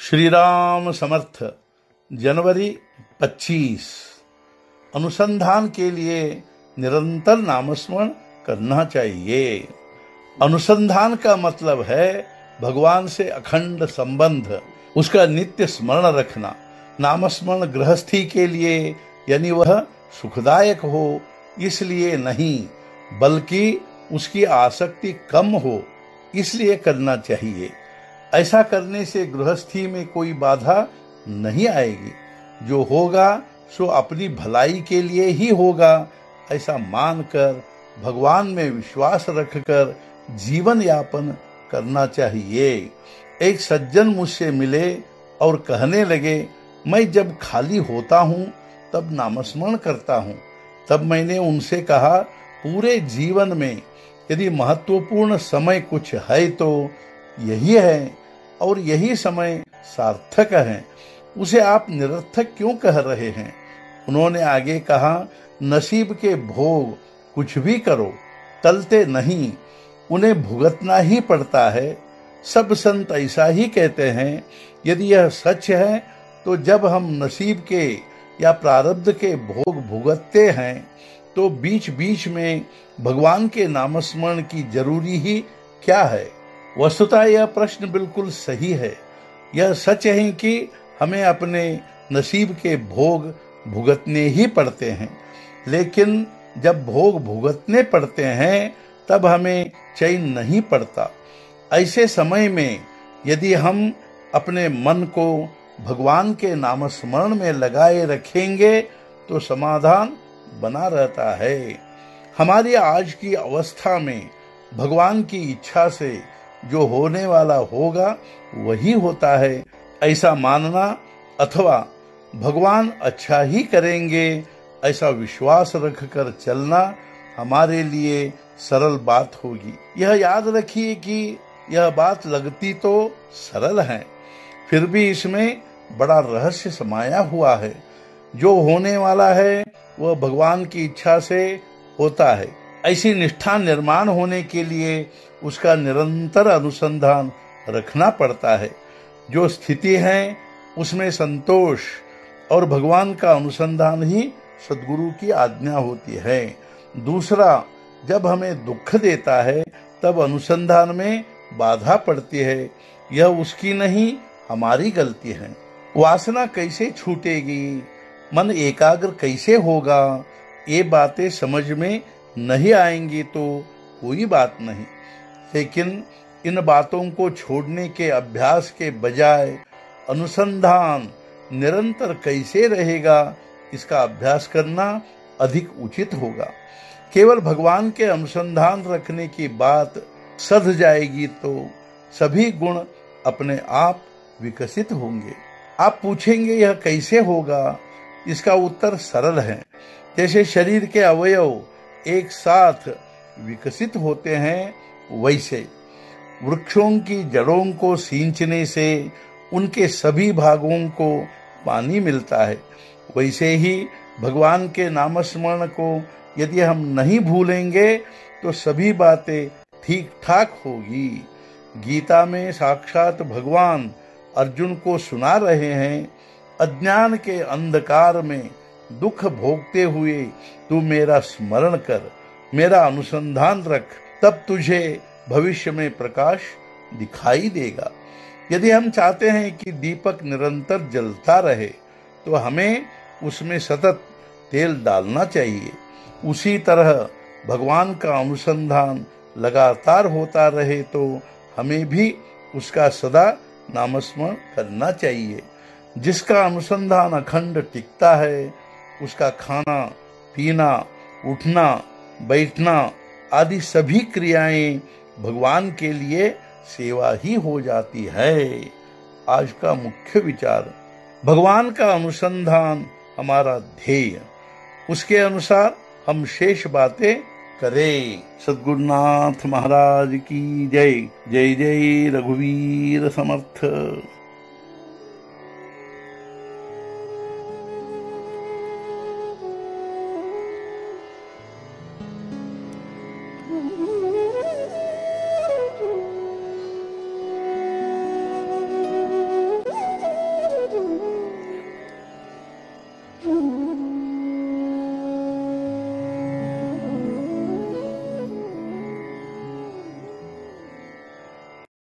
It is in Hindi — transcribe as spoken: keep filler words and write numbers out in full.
श्री राम समर्थ। जनवरी पच्चीस। अनुसंधान के लिए निरंतर नामस्मरण करना चाहिए। अनुसंधान का मतलब है भगवान से अखंड संबंध, उसका नित्य स्मरण रखना। नामस्मरण गृहस्थी के लिए यानी वह सुखदायक हो इसलिए नहीं, बल्कि उसकी आसक्ति कम हो इसलिए करना चाहिए। ऐसा करने से गृहस्थी में कोई बाधा नहीं आएगी। जो होगा सो अपनी भलाई के लिए ही होगा, ऐसा मानकर भगवान में विश्वास रखकर जीवन यापन करना चाहिए। एक सज्जन मुझसे मिले और कहने लगे, मैं जब खाली होता हूँ तब नामस्मरण करता हूँ। तब मैंने उनसे कहा, पूरे जीवन में यदि महत्वपूर्ण समय कुछ है तो यही है, और यही समय सार्थक है। उसे आप निरर्थक क्यों कह रहे हैं? उन्होंने आगे कहा, नसीब के भोग कुछ भी करो टलते नहीं, उन्हें भुगतना ही पड़ता है। सब संत ऐसा ही कहते हैं। यदि यह सच है तो जब हम नसीब के या प्रारब्ध के भोग भुगतते हैं तो बीच बीच में भगवान के नामस्मरण की जरूरी ही क्या है? वस्तुतः यह प्रश्न बिल्कुल सही है। यह सच है कि हमें अपने नसीब के भोग भुगतने ही पड़ते हैं, लेकिन जब भोग भुगतने पड़ते हैं तब हमें चैन नहीं पड़ता। ऐसे समय में यदि हम अपने मन को भगवान के नामस्मरण में लगाए रखेंगे तो समाधान बना रहता है। हमारी आज की अवस्था में भगवान की इच्छा से जो होने वाला होगा वही होता है, ऐसा मानना अथवा भगवान अच्छा ही करेंगे ऐसा विश्वास रखकर चलना हमारे लिए सरल बात होगी। यह याद रखिए कि यह बात लगती तो सरल है, फिर भी इसमें बड़ा रहस्य समाया हुआ है। जो होने वाला है वह भगवान की इच्छा से होता है। ऐसी निष्ठा निर्माण होने के लिए उसका निरंतर अनुसंधान रखना पड़ता है। जो स्थिति है उसमें संतोष और भगवान का अनुसंधान ही सद्गुरु की आज्ञा होती है। दूसरा, जब हमें दुख देता है तब अनुसंधान में बाधा पड़ती है। यह उसकी नहीं, हमारी गलती है। वासना कैसे छूटेगी, मन एकाग्र कैसे होगा, ये बातें समझ में नहीं आएंगी तो कोई बात नहीं। लेकिन इन बातों को छोड़ने के अभ्यास के बजाय अनुसंधान निरंतर कैसे रहेगा, इसका अभ्यास करना अधिक उचित होगा। केवल भगवान के अनुसंधान रखने की बात सध जाएगी तो सभी गुण अपने आप विकसित होंगे। आप पूछेंगे यह कैसे होगा? इसका उत्तर सरल है। जैसे शरीर के अवयव एक साथ विकसित होते हैं, वैसे वृक्षों की जड़ों को सींचने से उनके सभी भागों को पानी मिलता है। वैसे ही भगवान के नामस्मरण को यदि हम नहीं भूलेंगे तो सभी बातें ठीक ठाक होगी। गीता में साक्षात भगवान अर्जुन को सुना रहे हैं, अज्ञान के अंधकार में दुख भोगते हुए तू मेरा स्मरण कर, मेरा अनुसंधान रख, तब तुझे भविष्य में प्रकाश दिखाई देगा। यदि हम चाहते हैं कि दीपक निरंतर जलता रहे तो हमें उसमें सतत तेल डालना चाहिए। उसी तरह भगवान का अनुसंधान लगातार होता रहे तो हमें भी उसका सदा नामस्मरण करना चाहिए। जिसका अनुसंधान अखंड टिकता है उसका खाना पीना, उठना बैठना आदि सभी क्रियाएं भगवान के लिए सेवा ही हो जाती है। आज का मुख्य विचार, भगवान का अनुसंधान हमारा ध्येय, उसके अनुसार हम शेष बातें करें। सद्गुरुनाथ महाराज की जय। जय जय रघुवीर समर्थ।